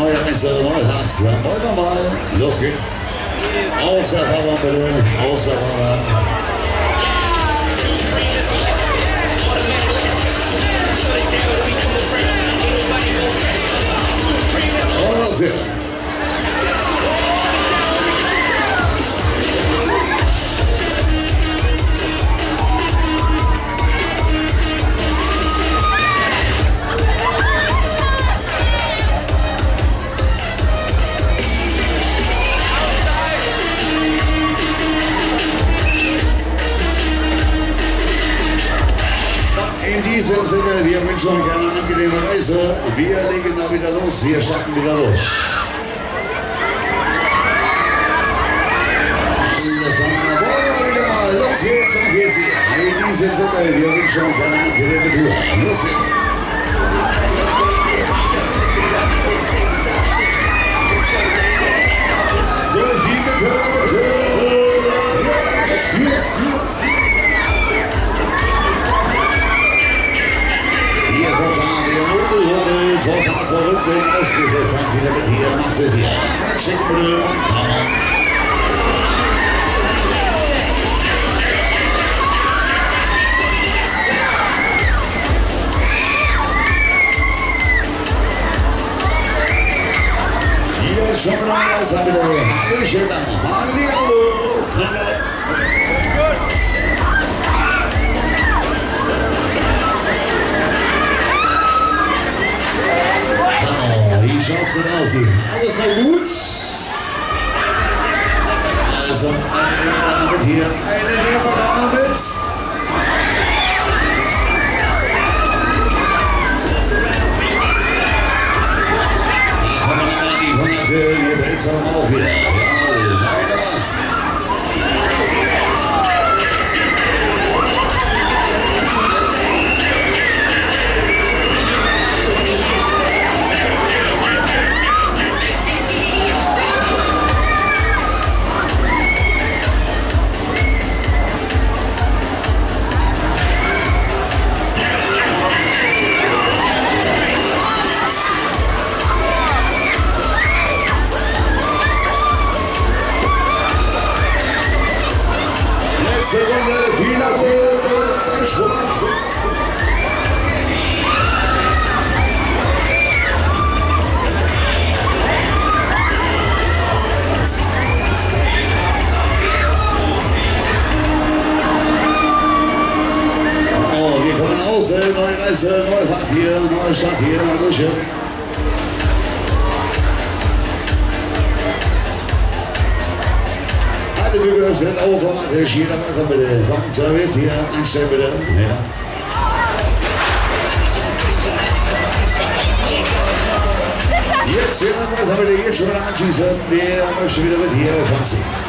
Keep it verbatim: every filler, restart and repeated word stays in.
neue Reise, neue Herz. Wollen wir mal. Los geht's. Aus der Fahrer bitte. Aus der Fahrer. Und los geht's. In diesem Sinne, wir wünschen euch eine angenehme Reise. Wir legen da wieder los, wir starten wieder los. Alles andere wollen wir wieder mal. Los geht's auf jetzt hier. In diesem Sinne, wir wünschen euch eine angenehme Tour. Los geht's. Durch die Mitte, yes, yes, yes. Hier total, der Rubbel, total verrückt und ausgefallen wieder mit hier, machst du hier. Schick bitte. Hier ist schon mal was, bitte. Hallöchen, Hallihallo. Wie schaut's denn aus hier? Alles so gut? Also, eine mit hier, eine nehmen wir mit. Die kommen nochmal, die Hunderte, hier bringt's nochmal auf hier. Ja, leider was. Letzte Runde, Finale, Schwung. Oh, wir kommen aus, neue Reise, neue Fahrt hier, neue Stadt hier, Hallöchen. Alle Bürger sind automatisch, jeder weiter bitte. Kommt, da wird hier einstellen bitte. Ja. Jetzt jeder weiter bitte, hier schon wieder anschließen. Wer möchte wieder mit hier, kommst du.